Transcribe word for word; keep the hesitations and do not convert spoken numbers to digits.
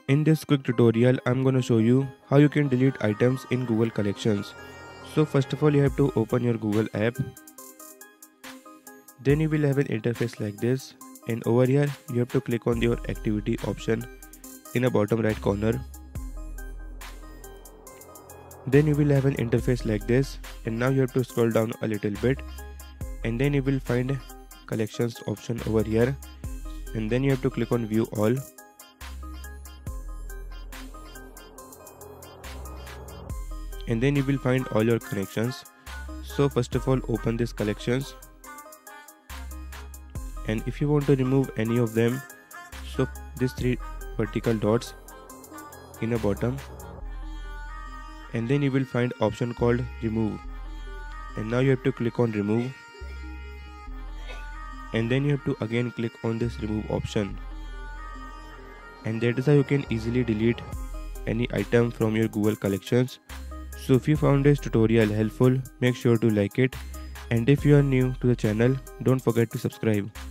In this quick tutorial, I'm going to show you how you can delete items in Google Collections. So first of all, you have to open your Google app. Then you will have an interface like this, and over here you have to click on your activity option in the bottom right corner. Then you will have an interface like this, and now you have to scroll down a little bit, and then you will find collections option over here, and then you have to click on view all. And then you will find all your connections. So first of all, open this collections, and if you want to remove any of them, so these three vertical dots in the bottom, and then you will find option called remove, and now you have to click on remove, and then you have to again click on this remove option, and that is how you can easily delete any item from your Google Collections. So if you found this tutorial helpful, make sure to like it, and if you are new to the channel, don't forget to subscribe.